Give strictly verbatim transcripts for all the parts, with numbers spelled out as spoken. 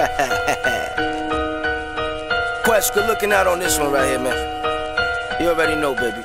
Quest, good looking out on this one right here, man. You already know, baby.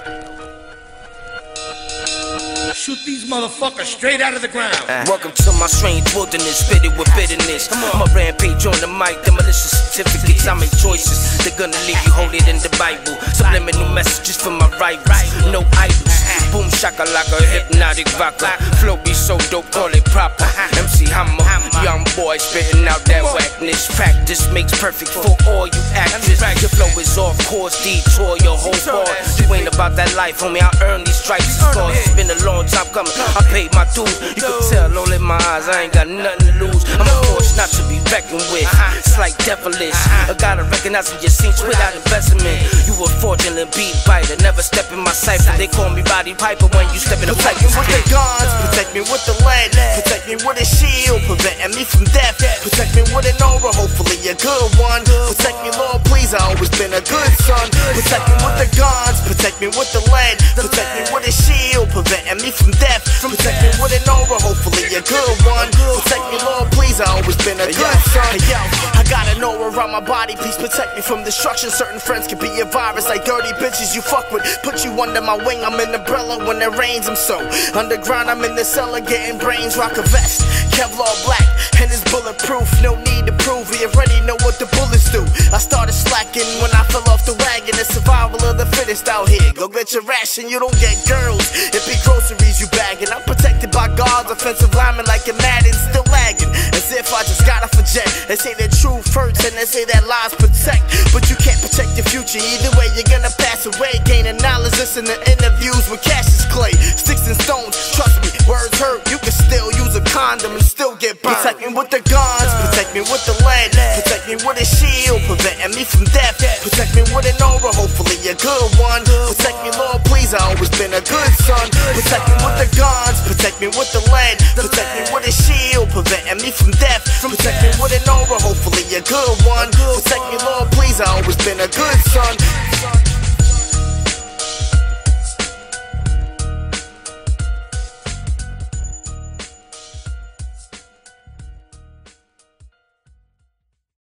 Shoot these motherfuckers straight out of the ground. Uh, welcome to my strange wilderness, fitted with bitterness. I'm a rampage on the mic, demolition certificates. I make choices, they're gonna leave you hold it in the Bible. Subliminal messages for my rivals, no idols. Boom shakalaka, hypnotic rocker. Flow be so dope, call it proper. M C Hammer, young boy spitting out that whackness. Practice makes perfect for all you actors. Your flow is off course, detour your whole bar. You ain't about that life, homie, I earn these stripes. It's been a long time coming, I paid my dues. You can tell all in my eyes, I ain't got nothing to lose. I'm a force not to be reckoned with. It's like devilish, I gotta recognize when your scenes without investment. You a fraudulent beat biter, never step in my cipher. They call me Roddy Piper when you step in the fight. Protect me with the guns, protect me with the lead, protect me with a shield, preventing me from death. Protect me with an aura, hopefully a good one. Protect me, Lord, please, I always been a good son. Protect me with the guns, protect me with the lead, protect me with a shield, preventing me from death. Protect me with an aura, hopefully a good one. Protect me, Lord, please, I always been a good son. Hey, yo, I got an aura around my body, please protect me from destruction. Certain friends could be a virus, like dirty bitches you fuck with. Put you under my wing, I'm an umbrella when it rains. I'm so underground, I'm in the cellar getting brains. Rock a vest, Kevlar black, and it's bulletproof. No need to prove, we already know what the bullets do. I started slacking when I fell off the wagon. The survival of the fittest out here. Go get your ration, you don't get girls. It be groceries you bagging. I'm protected by guards, offensive linemen like a Madden, still lagging. As if I just got off a jet. They say that truth hurts and they say that lies protect, but you can't protect your future. Either way, you're gonna pass away. Gaining knowledge, listen to interviews with Cassius Clay. Sticks and stones, trust me, words hurt. You can still use a condom and still get burned. Protect me with the guns, protect me with the lead, protect me with a shield, preventing me from death. Protect me with an aura, hopefully a good one. Protect me, Lord, please, I always been a good son. Protect me with the guns, protect me with the lead, protect me with a shield, preventing me from death. Protect me with an aura, hopefully a good one. Protect me, Lord, please, I always been a good son.